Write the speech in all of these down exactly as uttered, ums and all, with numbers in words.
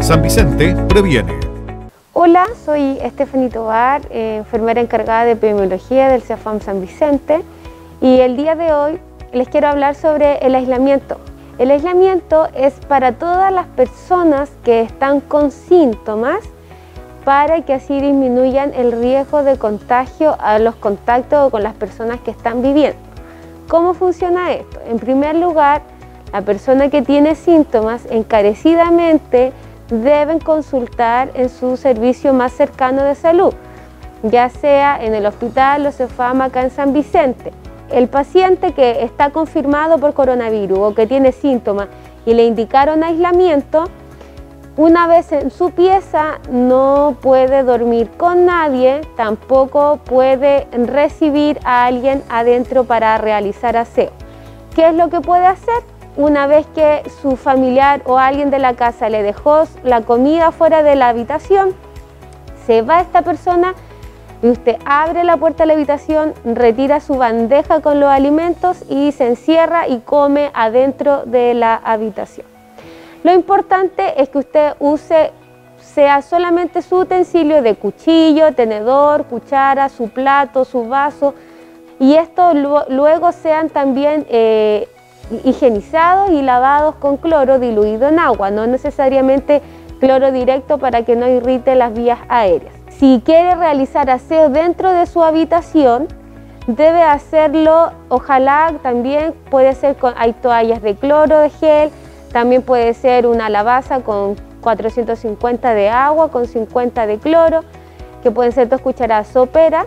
San Vicente previene. Hola, soy Stephanie Tobar, eh, enfermera encargada de epidemiología del CEFAM San Vicente, y el día de hoy les quiero hablar sobre el aislamiento. El aislamiento es para todas las personas que están con síntomas, para que así disminuyan el riesgo de contagio a los contactos con las personas que están viviendo. ¿Cómo funciona esto? En primer lugar, la persona que tiene síntomas encarecidamente deben consultar en su servicio más cercano de salud, ya sea en el hospital o CEFAM acá en San Vicente. El paciente que está confirmado por coronavirus o que tiene síntomas y le indicaron aislamiento, una vez en su pieza no puede dormir con nadie, tampoco puede recibir a alguien adentro para realizar aseo. ¿Qué es lo que puede hacer? Una vez que su familiar o alguien de la casa le dejó la comida fuera de la habitación, se va esta persona y usted abre la puerta de la habitación, retira su bandeja con los alimentos y se encierra y come adentro de la habitación. Lo importante es que usted use, sea solamente su utensilio de cuchillo, tenedor, cuchara, su plato, su vaso, y estos luego sean también eh, higienizados y lavados con cloro diluido en agua, no necesariamente cloro directo para que no irrite las vías aéreas. Si quiere realizar aseo dentro de su habitación, debe hacerlo, ojalá también puede ser con, hay toallas de cloro de gel, también puede ser una lavaza con cuatrocientos cincuenta de agua, con cincuenta de cloro, que pueden ser dos cucharadas soperas,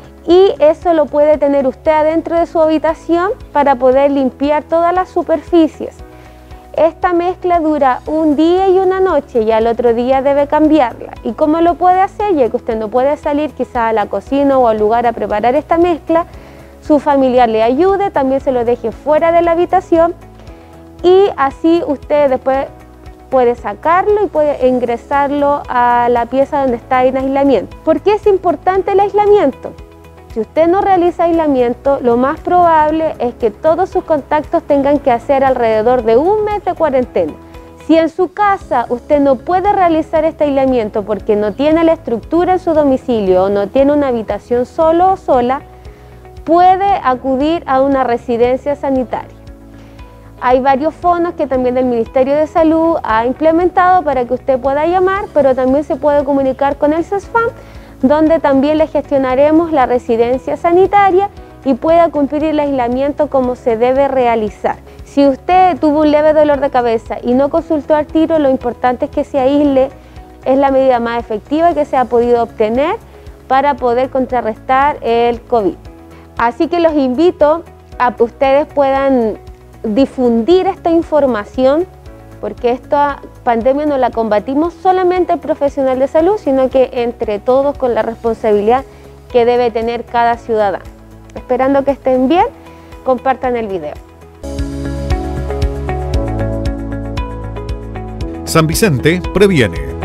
y eso lo puede tener usted adentro de su habitación para poder limpiar todas las superficies. Esta mezcla dura un día y una noche y al otro día debe cambiarla. ¿Y cómo lo puede hacer? Ya que usted no puede salir quizá a la cocina o al lugar a preparar esta mezcla, su familiar le ayude, también se lo deje fuera de la habitación, y así usted después puede sacarlo y puede ingresarlo a la pieza donde está en aislamiento. ¿Por qué es importante el aislamiento? Si usted no realiza aislamiento, lo más probable es que todos sus contactos tengan que hacer alrededor de un mes de cuarentena. Si en su casa usted no puede realizar este aislamiento porque no tiene la estructura en su domicilio o no tiene una habitación solo o sola, puede acudir a una residencia sanitaria. Hay varios fondos que también el Ministerio de Salud ha implementado para que usted pueda llamar, pero también se puede comunicar con el CEFAM, donde también le gestionaremos la residencia sanitaria y pueda cumplir el aislamiento como se debe realizar. Si usted tuvo un leve dolor de cabeza y no consultó al tiro, lo importante es que se aísle, es la medida más efectiva que se ha podido obtener para poder contrarrestar el COVID. Así que los invito a que ustedes puedan difundir esta información, porque esta pandemia no la combatimos solamente el profesional de salud, sino que entre todos con la responsabilidad que debe tener cada ciudadano. Esperando que estén bien, compartan el video. San Vicente previene.